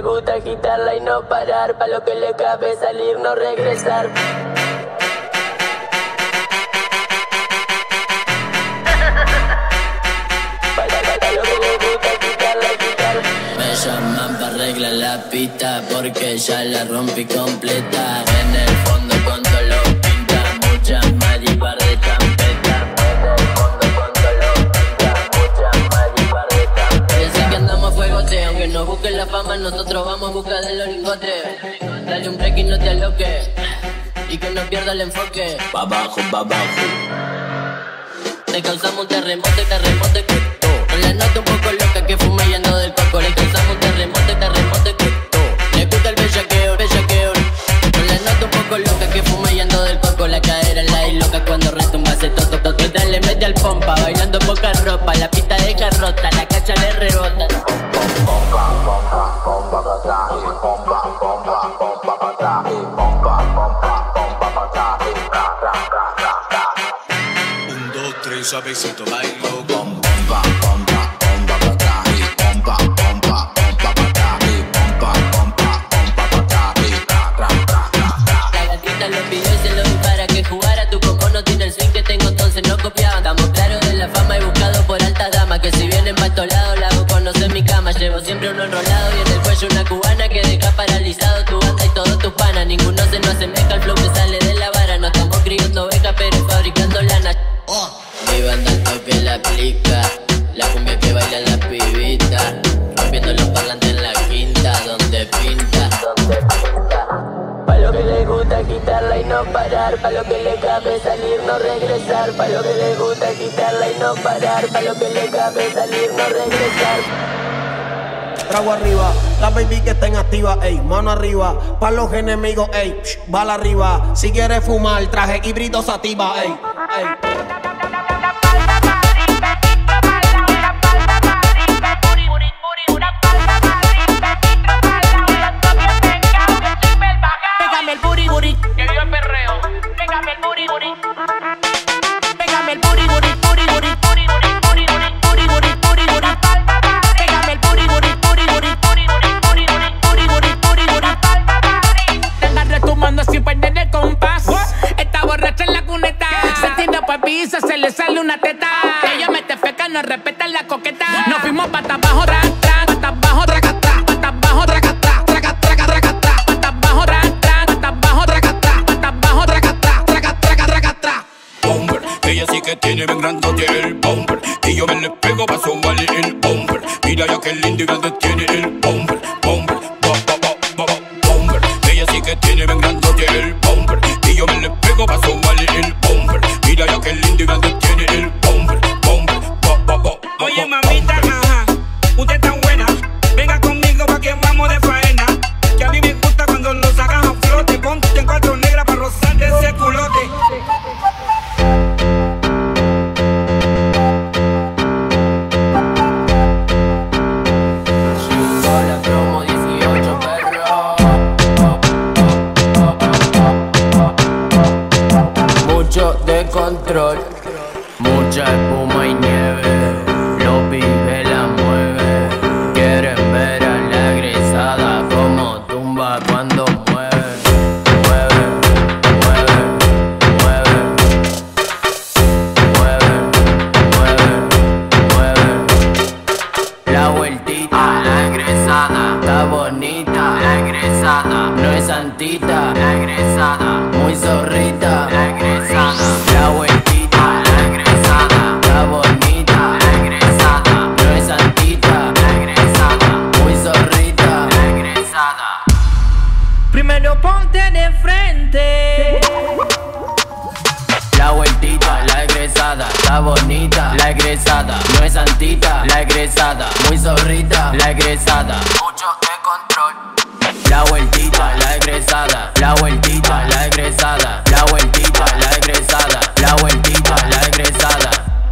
gusta agitarla y no parar, pa' lo que le cabe salir, no regresar. Me llaman pa' arreglar la pista porque ya la rompí completa. En el fondo con todo lo pinta, mucha maripar de champeta. En el fondo con todo lo pinta, mucha maripar de champeta. Piensa que andamos a fuegote, aunque nos busquen la fama, nosotros vamos a buscar de los lingotes. Dale un break y no te aloques, y que no pierda el enfoque. Pa' abajo, pa' abajo. Le causamos un terremoto, que con la nota un poco loca que fuma y ando del coco. Le causamos un terremoto, que le gusta el bellaqueo. Con la nota un poco loca que fuma y ando del coco. La cadera en la y loca cuando retumba hace toto. Dale, mete al pompa, bailando poca ropa. La pista deja rota, la cacha le rebota. Suavecito bailo, bomba, bomba, bomba pa' atrás y bomba, bomba, bomba pa' atrás y bomba, bomba, bomba pa' atrás y tra. La gatita lo pidió y se lo di para que jugara. Tu combo no tiene el swing que tengo, entonces no copiaba. Estamos claros de la fama y buscado por altas damas que si vienen pa' estos lados la hago conocer mi cama. Llevo siempre uno enrolado y en el cuello una cubana que deja paralizado tu banda y todos tus panas. Ninguno se nos asemeja al flow que sale de la vara. No estamos criando ovejas pero fabricando lana. Mi banda al toque la aplica, la cumbia que baila la pibita, rompiendo los parlantes en la quinta, donde pinta. Pa' lo que le gusta agitarla y no parar, pa' lo que le cabe salir, no regresar. Pa' lo que le gusta agitarla y no parar, pa' lo que le cabe salir, no regresar. Trago arriba, la baby que estén activa, ey, mano arriba. Pa' los enemigos, ey, bala arriba. Si quieres fumar, traje híbrido sativa, ey, ey. Se le sale una teta. Ella mete feca, no respeta la coqueta. Nos fuimos pata abajo, tra, tra, pata abajo, traca, tra, pata abajo, traca, tra, traca, traca, traca, tra, pata abajo, tra, tra, pata abajo, traca, tra, pata abajo, traca, tra, traca, traca, traca, tra. bomber, ella sí que tiene bien grandote el bomber, y yo me le pego pa' sobarle el bomber. Mira ya que lindo y grande tiene el bomber, bomber, bomber. Ella sí que tiene bien grandote el bomber, y yo me le pego pa' sobarle el bomber. Mira ya que lindo y grande tiene el bomber, bomber, Oye mamita, ajá, usted tan buena, venga conmigo pa' que vamos de faena. Que a mí me gusta cuando lo sacas a flote, ponte en cuatro negras pa' rozarte ese culote. Hola, promo 18, perro. Mucho de control, mucha espuma y nieve. Los pibes la mueve. Quieren ver a la egresada como tumba cuando mueve. Mueve, mueve, mueve. Mueve, mueve, mueve. La vueltita, la egresada. Está bonita, la egresada. No es santita, la egresada. Muy zorrita, la egresada. La vueltita, la egresada. Está bonita, la egresada. No es santita, la egresada. Muy zorrita, la egresada. Primero ponte de frente. La vueltita, la egresada. Está bonita, la egresada. No es santita, la egresada. Muy zorrita, la egresada. Mucho de control. La vueltita, la egresada. La vueltita, la egresada. La vueltita, la egresada. La vueltita, la egresada.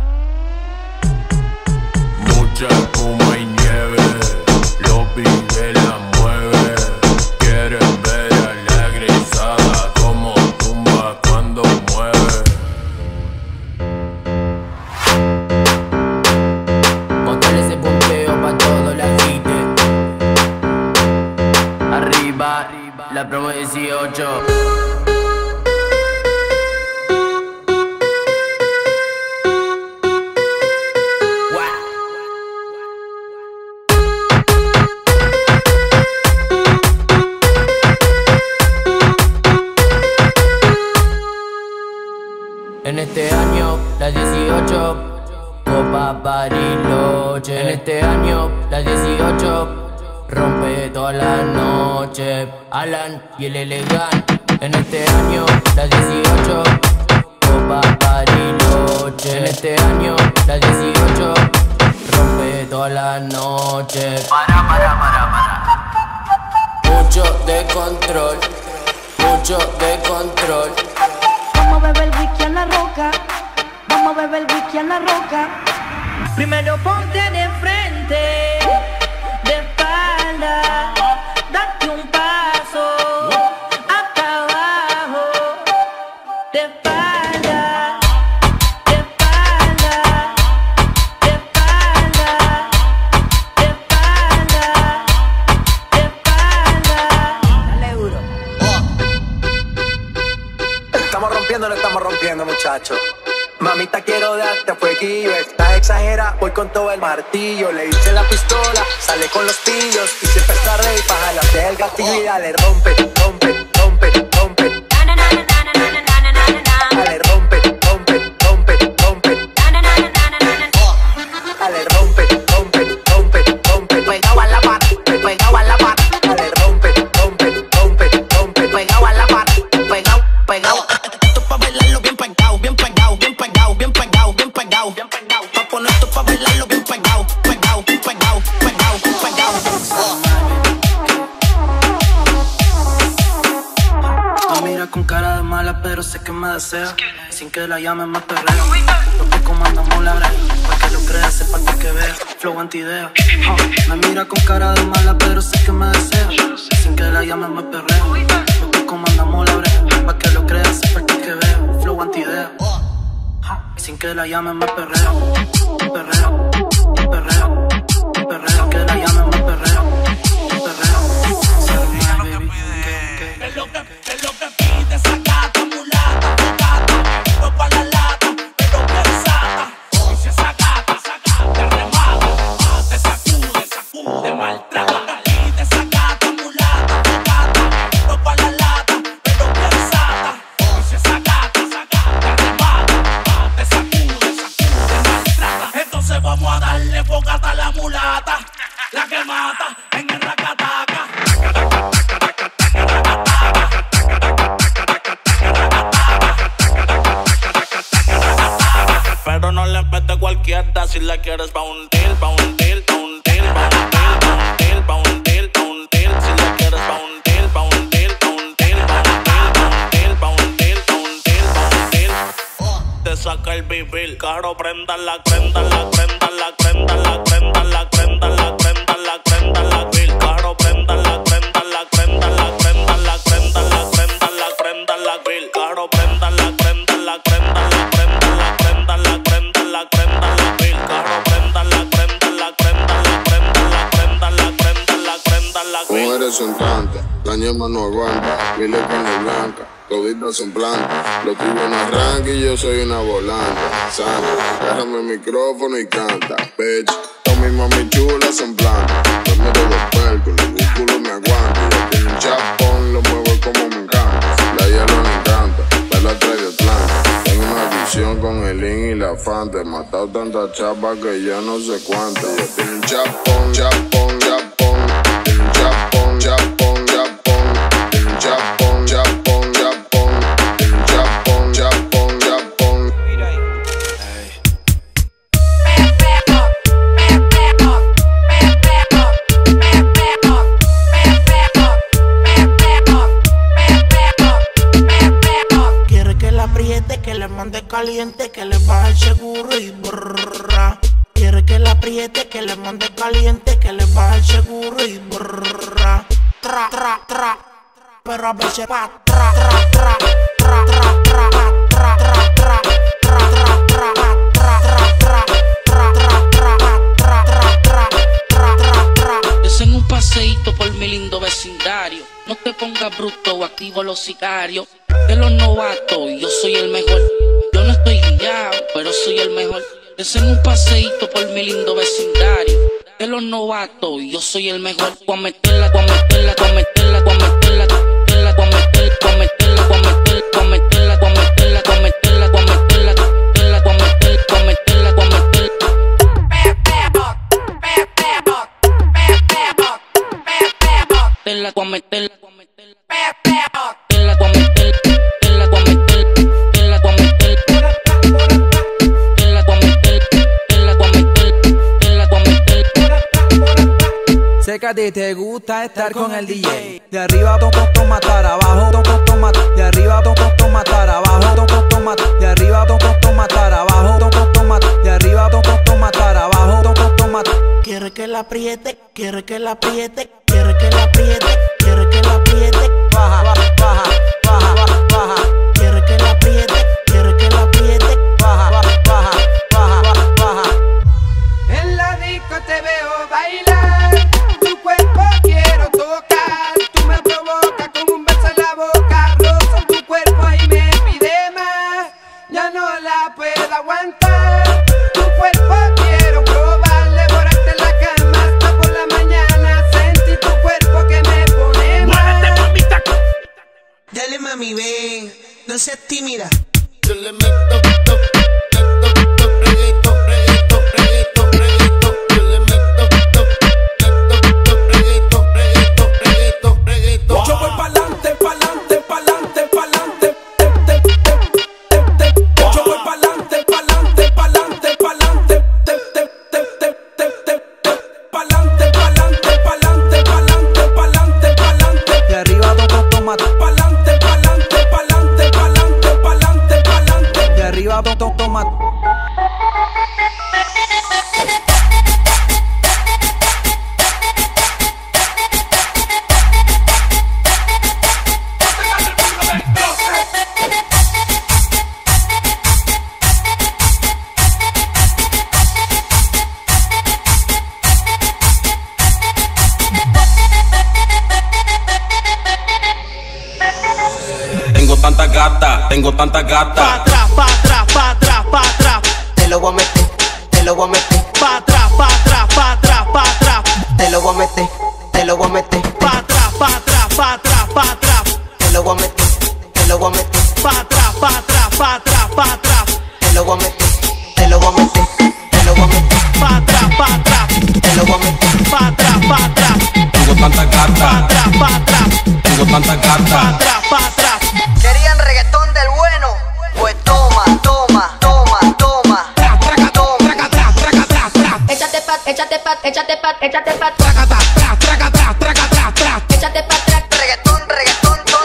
mucha espuma y nieve. Los pibes la mueve. Quieren ver a la egresada como tumba cuando mueve. Montale ese punteo pa' todo la gente. 18, copa, Bariloche. En este año, la 18, rompe toda la noche. Alan y el elegante. En este año, la 18, copa, Bariloche. En este año, la 18, rompe toda la noche. Para. Mucho de control, mucho de control. Vamos a beber whisky en la roca. Vamos a beber whisky en la roca. Primero ponte de frente, de espalda. Date un paso hasta abajo. De espalda, de espalda, de espalda, de espalda, de espalda. Dale duro. Estamos rompiendo, muchachos. Mamita, quiero darte fueguillo. Estás exagera, voy con todo el martillo. Le hice la pistola, sale con los pillos. Y siempre está ready para jalarte el gatillo. Y dale, rompe, rompe, rompe, rompe. Dale, rompe, rompe, rompe, rompe. Dale, rompe, rompe, rompe, rompe. Pegado a la pared, pegado a la pared. Dale, rompe, rompe, rompe, rompe. Pegado a la pared, pegado, pegado. Esto es pa' bailarlo bien pegado, bien pegado, bien pegado, bien pegado, bien pegado, bien pegado. Pa' poner esto pa' bailarlo bien pegado, pegado, pegado, pegado, pegado. Me mira con cara de mala, pero sé que me desea. Sin que la llame más perreo. Lo que comandamos la brega. Pa' que lo creas, sepa que vea. Flow anti-idea. Me mira con cara de mala, pero sé que me desea. Sin que la llame más perreo. Lo que comandamos la brega. Pa' que lo creas, sepa que vea. Flow anti-idea. Sin que la llame más perreo. Perreo, perreo, perreo. Que la llame más perreo. Perreo. Es lo que pide esa gata mulata, gata, no pa' la lata, pero pensada. Y si esa gata te remata, te sacude, maltrata. Pide esa gata mulata, gata, no pa' la lata, pero pensada. Y si esa gata te remata, te sacude, maltrata. Entonces vamos a darle fogata a la mulata, la que mata en el racataca. Pero no le mete cualquiera si la quieres pa' un deal, pa' un deal, pa' un deal, pa' un deal, pa' un deal, pa' un deal, si la quieres pa' un deal, pa' un deal, pa' un deal, pa' un deal, pa' un deal, pa' un deal, pa' un deal, pa' un deal. Te saca el bibil, caro, prenda la, prenda la, prenda la, prenda la, prenda la, prenda la, prenda la, prenda la, bill, caro, prenda la, prenda la, prenda la, prenda la, prenda la, prenda la, prenda la, bill, caro, prenda la, prenda la, prenda la, prenda la, prenda la, prenda la, prenda la, bill, caro, prenda la, prenda la, prenda la, prenda la, prenda la, prenda la, prenda la, bill. Mujeres son tantas, la ñema no aguanta, miles con el blanca, toditas son plantas, los tubos no arrancan y yo soy una volante. Santa, agárrame el micrófono y canta, bitch, todas mis mami chulas son plantas, yo me doy los puercos, los músculos me aguantan, yo tengo un chapón, lo muevo como me encanta, la hielo le encanta, la trae de Atlanta, tengo una visión con el in y la Fanta, he matado tanta chapa que ya no sé cuántas, yo tengo un chapón, chapón, chapón, tengo un chapón, chapón, chapón, tengo un chapón, chapón, chapón, tengo un chapón, chapón, chapón. Quiere que la apriete, que le mande caliente, que le baje el seguro y brrrra. Quiere que la apriete, que le mande caliente, que le baje el seguro y brrrra. Tra, tra, tra. Pero a veces va tra, tra, tra, tra, tra, tra, tra, tra, tra, tra, tra, tra, tra, tra, tra, tra, tra, tra, tra, tra. Es en un paseíto por mi lindo vecindario. No te pongas bruto o activo los sicarios. De los novatos y yo soy el mejor. Yo no estoy guiado, pero soy el mejor. Es en un paseíto por mi lindo vecindario. De los novatos y yo soy el mejor. Voy a meterla, voy a meterla, voy a meterla, voy a meterla, voy a meterla, voy a meterla, voy a meterla, voy a meterla, voy a meterla, voy a meterla, voy a meterla, voy a meterla, voy a meterla, voy a meterla, la voy a meter, te la voy a meter, te la voy a meter, te la voy a meter, te la voy a meter, te la voy a meter, te la voy a meter. Sé que a ti te gusta estar con el DJ. De arriba toma matar, abajo toma, de arriba toma matar, abajo toma, de arriba toma matar, abajo toma, de arriba toma matar, abajo toma. Quiere que la apriete, quiere que la apriete, quiere que la apriete, quiere que la apriete. Baja, baja, baja, baja, baja. Quiere que la apriete, quiere que la apriete. Baja, baja, baja, baja, baja. En la disco te veo bailar, tu cuerpo quiero tocar, tú me provocas con un beso en la boca, rozo tu cuerpo y me pide más, ya no la puedo aguantar, tu cuerpo quiero probar, devorarte en la cama hasta por la mañana, sentí tu cuerpo que me pone mal. ¡Muévete, mamita! Dale mami, ven, no seas tímida. Yo le meto, reggaetón, reggaetón, reggaetón, reggaetón. Yo le meto, reggaetón, reggaetón, reggaetón, reggaetón. Yo voy pa'lante, pa'lante, pa'lante, pa'lante. Yo voy pa'lante, pa'lante, pa'lante, pa'lante. Pa'lante, pa'lante, pa'lante, pa'lante, pa'lante, pa'lante. De arriba toma pa'lante, pa'lante, pa'lante, pa'lante, pa'lante, pa'lante. De arriba toma. Tengo tanta gata. Pa' atrás, pa' atrás, pa' atrás, pa' atrás. Te lo voy a meter, te lo voy a meter. Pa' atrás, pa' atrás, pa' atrás, pa' atrás. Te lo voy a meter, te lo voy a meter. Pa' atrás, pa' atrás, pa' atrás, pa' atrás. Te lo voy a meter, te lo voy a meter. Pa' atrás, pa' atrás, pa' atrás, pa' atrás. Te lo voy a meter, te lo voy a meter. Te lo voy a meter. Pa' atrás, pa' atrás. Te lo voy a meter. Pa' atrás, pa' atrás. Tengo tanta gata. Pa' atrás, pa' atrás. Tengo tanta gata. Pa' atrás, pa' atrás. ¿Querían reggaetón del bueno? Pues toma, toma, toma, toma. Échate pat, échate pat, échate pat, échate pat. Échate pat, reggaetón, reggaetón, ton.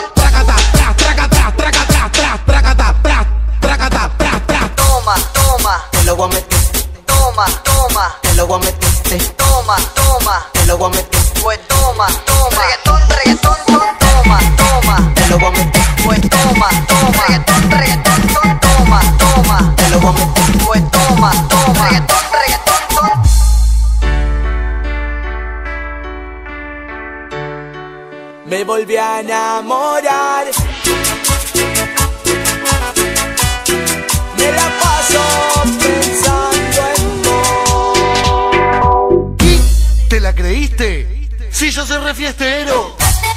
Toma, toma, te lo voy a meter. Toma, toma, te lo voy a meter. Toma, toma, te lo voy a meter. Pues toma, toma. Reggaetón, reggaetón, ton. Toma, toma, te lo voy a meter. Pues toma, toma. Reggaetón, reggaetón, ton. Toma, toma, te lo voy a meter. Pues toma, toma. Reggaetón, reggaetón, ton. Me volví a enamorar. Me la paso pensando en vos. ¿Y te la creíste? Si yo soy refiestero.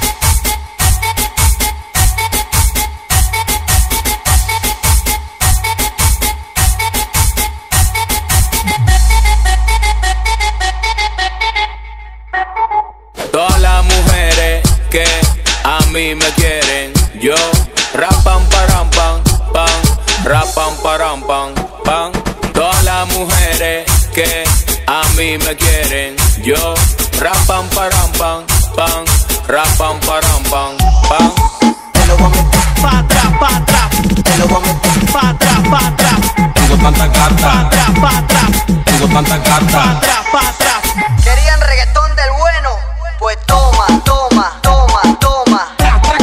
Todas las mujeres que a mí me quieren, yo rapam param pam pam, rapam param pam pam. Todas las mujeres que a mí me quieren, yo rapam param pam pam, rapam param pam pam. Te lo voy a meter. Pa' atrás, pa' atrás. Te lo voy a meter. Pa' atrás, pa' atrás. Tengo tanta Pa' gata. atrás, pa' atrás. Tengo tanta Pa' gata. atrás, pa' atrás. ¿Querían reggaetón del bueno? Pues toma, toma, toma, toma.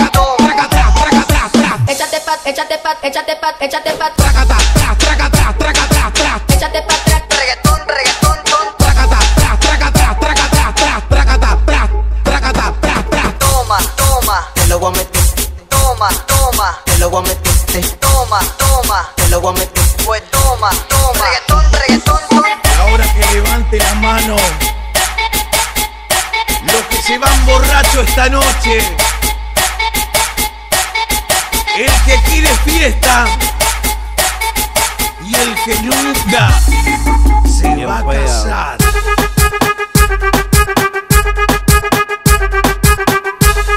échate pat, échate pat, échate pat, échate pat. Échate pat, Reggaetón, reggaetón, ton. Toma, toma, te lo voy a meter. Toma, toma, te lo voy a meter. Toma, toma, te lo voy a meter. Pues toma, toma. Reggaetón, reggaetón, ton. Ahora que levante la mano los que se van borrachos esta noche. El que quiere fiesta y el que nunca se va a casar.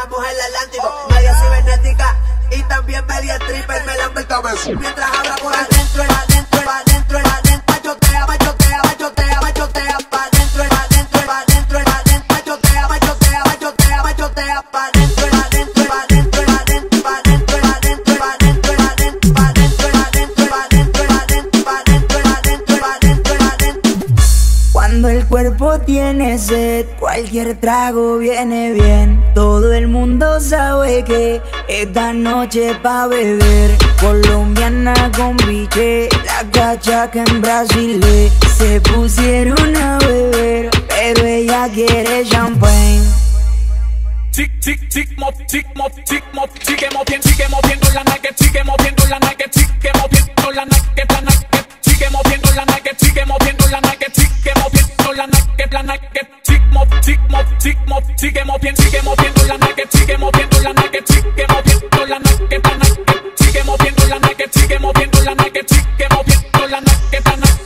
viajamos en el Atlántico. Media cibernética y también media stripper. Me lambe el cabeza mientras habla por adentro, adentro, adentro, adentro. Machotea, machotea, machotea, machotea, pa' adentro, adentro, adentro, adentro. Machotea, machotea, machotea, machotea, pa' adentro, adentro, adentro, adentro, pa' adentro, adentro, adentro, adentro, pa' adentro, adentro, adentro, adentro, pa' adentro, adentro, adentro, adentro. Cuando el cuerpo tiene sed, cualquier trago viene bien. Todo el mundo sabe que esta noche pa' beber. Colombiana con biche, la cachaca en Brasil. Se pusieron a beber, pero ella quiere champagne. Tic, tic, tic, mop, tic, mop, tic, mop, sigue moviendo la nugget, sigue moviendo la nugget, sigue moviendo la nugget, la nugget, sigue moviendo la nugget, sigue moviendo la nugget, sigue moviendo la nugget, la nugget, tic, mop, tic, mop, tic, mop, sigue moviendo la nugget, sigue moviendo la nugget, sigue moviendo la nugget, la nugget, sigue moviendo la nugget, sigue moviendo la nugget, sigue moviendo la nugget, la nugget.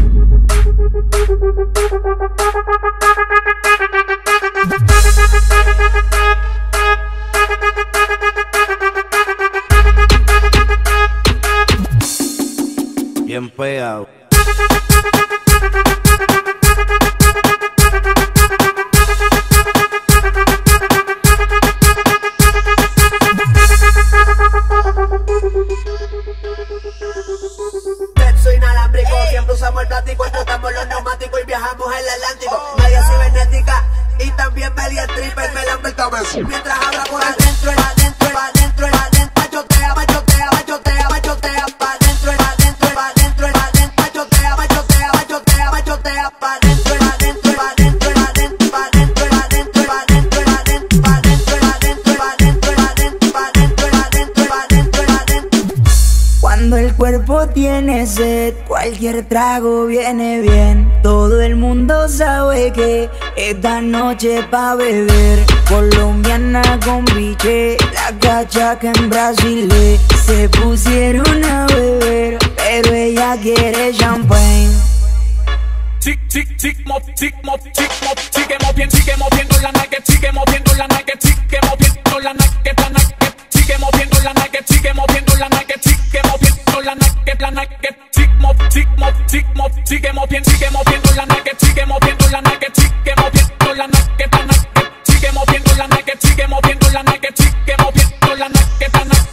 Bien pegado. Sexo inalámbrico, siempre usamos el plástico, explotamos los neumáticos y viajamos en el Atlántico. Media cibernética y también media stripper. Me lambe el cabeza mientras habla por adentro, adentro, adentro, adentro. Machotea, machotea, machotea, machotea, pa' adentro, adentro, adentro, adentro. Machotea, machotea, machotea, machotea, pa' adentro, adentro, adentro, adentro, pa' adentro, adentro, adentro, adentro, pa' adentro, adentro, adentro, adentro, pa' adentro, adentro, adentro, adentro. Cuando el cuerpo tiene sed, cualquier trago viene bien. Todo el mundo sabe que esta noche pa' beber. Colombiana con biche, la cachaca en Brasil. Se pusieron a beber, pero ella quiere champagne. Tic, tic, tic, mop, tic, mop, tic, mop, sigue moviendo la nugget, sigue moviendo la nugget, sigue moviendo la nugget, la nugget, sigue moviendo la nugget, sigue moviendo la nugget, sigue moviendo la nugget, la nugget, tic, mop, tic, mop, tic, mop, sigue moviendo la nugget, sigue moviendo la nugget, sigue moviendo la nugget, la nugget, sigue moviendo la nugget, sigue moviendo la nugget, sigue moviendo la nugget, la nugget.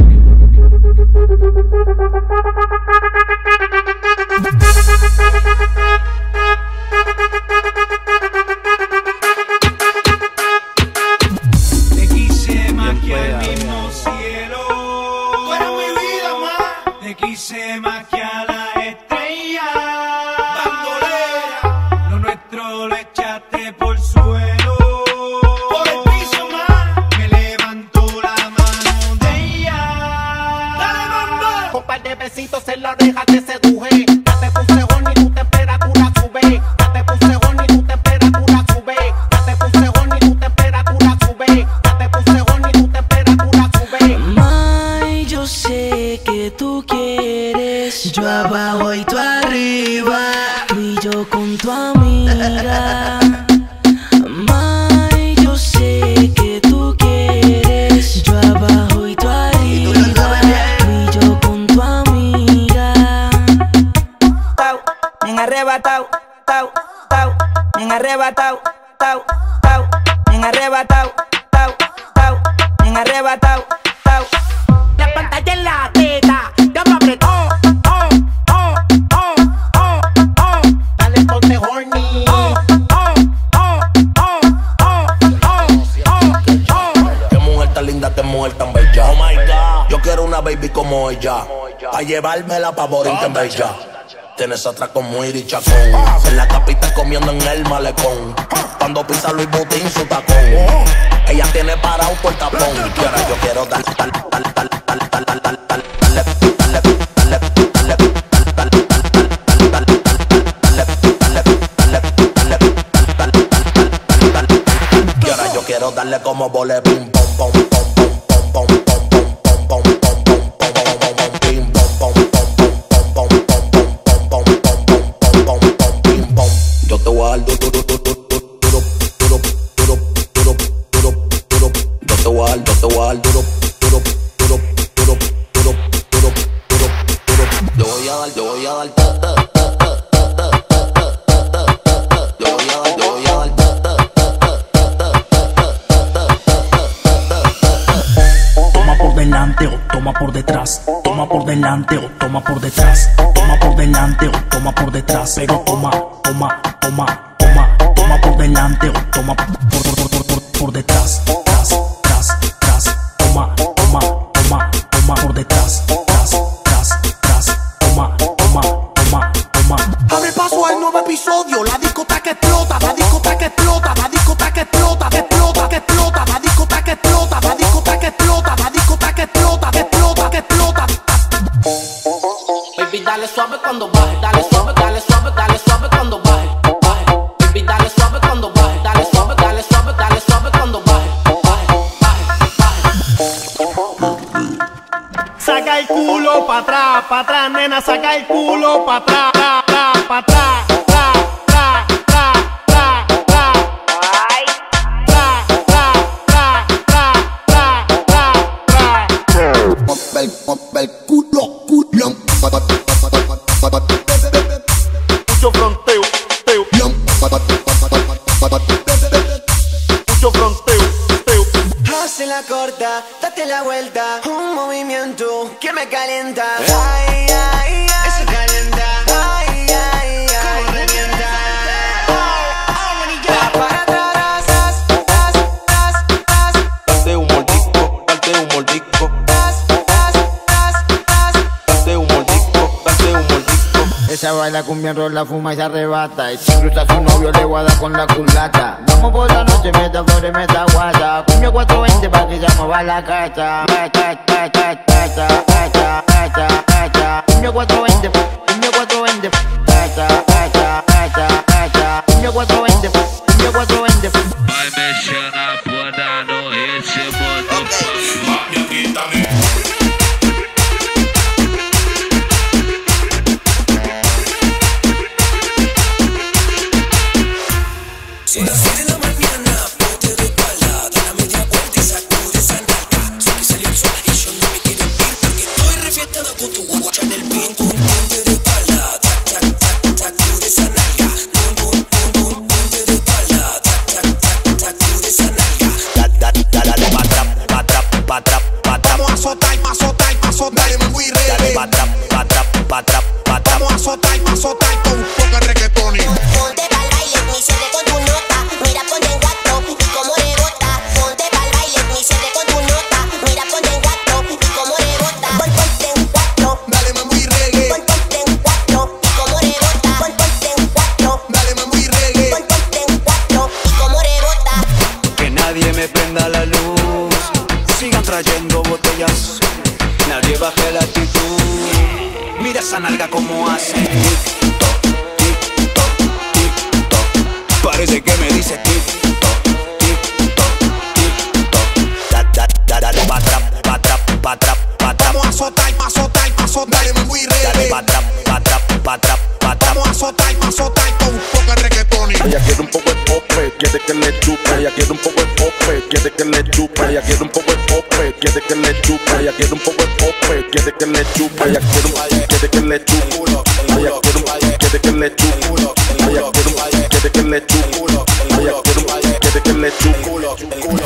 Te quise más que al mismo cielo. Tú eres mi vida, ma. Te quise más que a la estrella. Bandolera, lo nuestro lo echaste por suelo. Por el piso, ma. Me levantó la mano de ella. Dale, mamá. Con par de besitos en la oreja te seduje. Ya te puse horny y tu temperatura sube. Ya te puse horny y tu temperatura sube. Ya te puse horny y tu temperatura sube. Ya te puse horny y tu temperatura sube. May, yo sé que tú quieres. Yo abajo y tú arriba. Tú y yo con tu amiga. May, yo sé que tú quieres. Yo abajo y tú arriba. Tú y yo con tu amiga. Tau, bien arrebatao, tau, tau, bien arrebatao, tau, tau, bien arrebatao, tau, tau, bien arrebatao, tau. La pantalla en la teta, ya me apretó. Oh, oh, oh, oh, oh. Dale ponte horny. Oh, oh, oh, oh, oh, oh, oh. Qué mujer tan linda, qué mujer tan bella. Oh my God, yo quiero una baby como ella. Pa' llevármela pa' Borinquen Bella. Tienes atraco muy richacón. En la capital comiendo en el malecón. Cuando pisa Luis Butín su tacón. Ella tiene parado por tapón. Y ahora yo quiero dar, y ahora yo quiero darle como vole pim pom pom pom pom pom pom pom pom pom pom pom pom pim pom pom pom pom pom pom pom pom pom pom pom pim pom. Yo te voy a dar duro. Yo a dar, yo te voy a dar duro, duro, duro, duro, duro, duro, duro, duro. Yo voy a dar, yo voy a dar. Toma por delante o toma por detrás. Toma por delante o toma por detrás. Toma por delante o toma por detrás. Pero toma, toma, toma, toma. Toma por delante o toma por detrás. Tras, tras, tras. Toma, toma, toma, toma por detrás. Tras, tras, tras. Toma, toma, toma, toma. Abre paso al nuevo episodio. La discoteca explota, la discoteca explota, la discoteca explota, que explota, que explota, la discoteca explota, la discoteca explota, la discoteca explota, que explota, que explota. Baby, dale suave cuando baje, dale suave, dale suave, dale suave cuando baje, baje. Baby, dale suave cuando baje, dale suave, dale suave, dale suave cuando baje, baje, baje, baje. Saca el culo pa' atrás, nena, saca el culo pa' atrás, pa' atrás. El culo, culo. Mucho fronteo, teo. Mucho fronteo, teo. Hace la corta, date la vuelta. Un movimiento que me calienta. Ay, ay, ay. Eso calienta. Ay, ay, ay. Como revienta. Para atrás, Date un mordisco, date un mordisco. Esa baila cumbia, rola, fuma y se arrebata. Y si cruza a su novio le voy a dar con la culata. Vamos por la noche, meta flores, meta guata. Cumbia 420 pa' que se mueva la cacha. Cumbia 420, cumbia 420. Cumbia 420, cumbia 420. Vai mexer na bunda no ritmo do funk. Aqui também. Son las 6 de la mañana, ponte de espalda, da la media vuelta y sacude esa nalga. Sé que salió el sol y yo no me quiero ir porque estoy refiestada con tu guaguacha en el pin. Ponte de espalda, sacude esa nalga. Ponte de espalda, sacude esa nalga. Dale pa' atrás, pa' atrás, pa' atrás, pa' atrás. Vamos a soltar, pa' soltar, pa' soltar. Dale, muy Dale ready. pa' atrás, pa' atrás, pa' atrás, pa' atrás. Vamos a soltar, pa' soltar con un poco de reggaetón. Ponte pa'l baile, mi cierre con tu nota. Mira, ponte en cuatro y cómo rebota. Ponte pa'l baile, mi cierre con tu nota. Mira, ponte en cuatro y cómo rebota. Ponte en cuatro. Dale, muy reggae. Ponte en cuatro y cómo rebota. Ponte en cuatro. Dale, muy reggae. Ponte en cuatro y cómo rebota. Que nadie me prenda la luz. Sigan trayendo botellas. Nadie baje la actitud. Mira esa nalga como hace. Tic-toc, tic-toc, tic-toc. Parece que me dice tic-toc, tic-toc, tic-toc. Dale pa' atrás, pa' atrás, pa' atrás, pa' atrás. Vamos a soltar, pa' soltar, pa' soltar. Dale, muy ready. Dale pa' atrás, pa' atrás, pa' atrás, pa' atrás. Vamos a soltar, pa' soltar con un poco de reggaetón. Ella quiere un poco de pope, quiere que le chupe. Ella quiere un poco de pope, quiere que le chupe. Ella quiere un poco de pope, quiere que le chupe. Ella quiere un poco de pope, quiere que le chupe. Ella quiere que le chupe. Ella quiere que le chupe. Ella quiere que le chupe. Ella quiere que le chupe.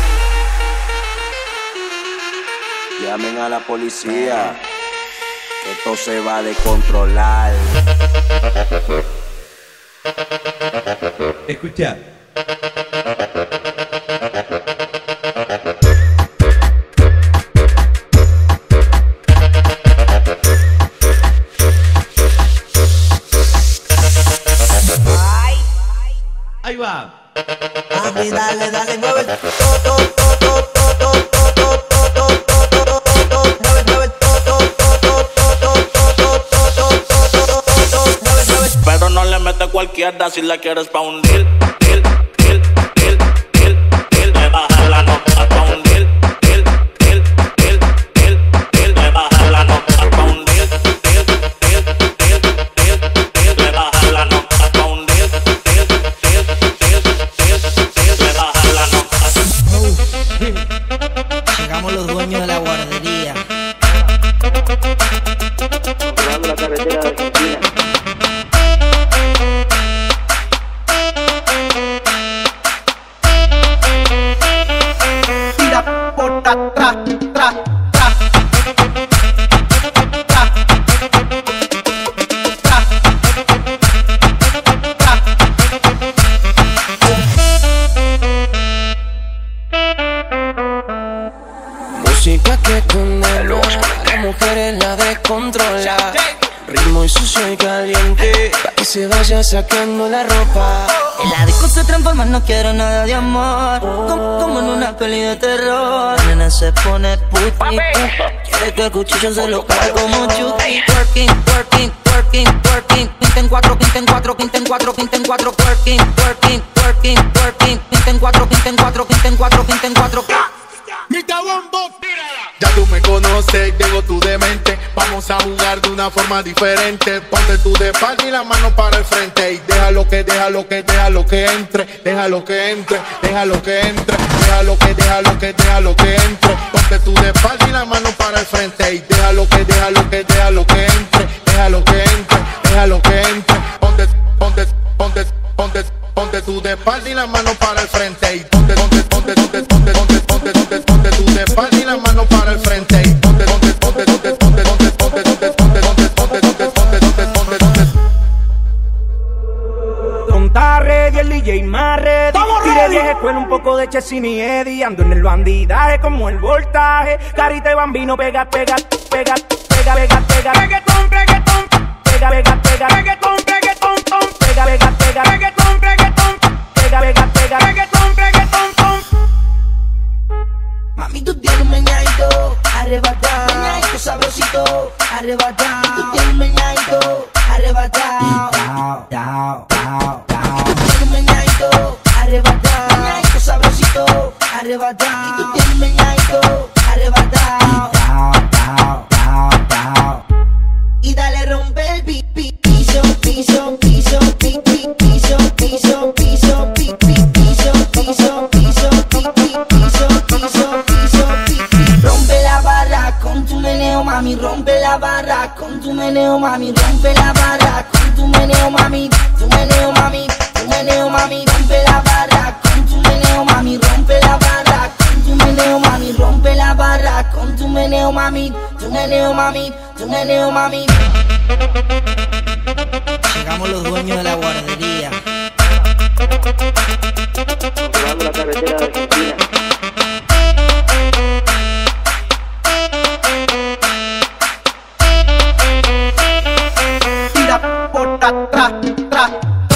Llamen a la policía, que esto se va a descontrolar. Escucha. Ahí va. Mami, dale, dale, mueve. Pero no le mete cualquiera si la quieres pa' hundir. Le baja la nota pa' hundir. Le baja la nota pa' hundir. Le baja la nota pa' hundir. Le baja la nota. dueños de la guardería. Controlando la carretera de Argentina. Tira por atrás, tras. Música que condena, la mujer es la descontrola. Ritmo y sucio y caliente, pa' que se vaya sacando la ropa. En la disco se transforma, no quiero nada de amor, como en una peli de terror. La nena se pone puti, quiere que el cuchillo se lo cae como Chucky. Twerking, twerking, twerking, twerking. Quinta en cuatro, quinta en cuatro, quinta en cuatro, quinta en cuatro. Twerking, twerking, twerking, twerking. Quinta en cuatro, quinta en cuatro, quinta en cuatro, quinta en cuatro. Ya tú me conoces, llegó tu demente. Vamos a jugar de una forma diferente. Ponte tú de espalda y la mano para el frente. Y déjalo que entre. Déjalo que entre, déjalo que entre. Déjalo que entre. Ponte tú de espalda y la mano para el frente. Y déjalo que entre. Déjalo que entre. Ponte tú de espalda y la mano para el frente. Y ponte tú de espalda y la mano para el frente. Y ponte Tonta ready, el DJ más ready. Tire vieja escuela, un poco de Chesini y Eddie. Ando en el bandidaje como el voltaje. Carita y bambino, pega. Reggaetón. Pega. Reggaetón. Mami, tú tienes un meñadito arrebatado, meñadito sabrosito arrebatado. Tú tienes un meñadito arrebatado, tú tienes un meñadito arrebatado, meñadito sabrosito arrebatado. Y tú tienes un meñadito arrebatado. Y dale rompe el piso. Rompe la barra con tu meneo, mami. Rompe la barra con tu meneo, mami. Rompe la barra con tu meneo, mami. Tu meneo, mami. Rompe la barra con tu meneo, mami. Rompe la barra con tu meneo, mami. Rompe la barra con tu meneo, mami. Tu meneo, mami. Llegamos los dueños de la guardería. Controlando la carretera de Argentina. Tira por atrás, tras.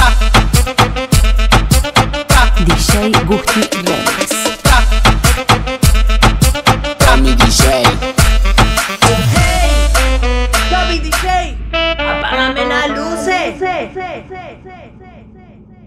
DJ Gusti Remix. Mi DJ. Hey, DJ, apágame las luces.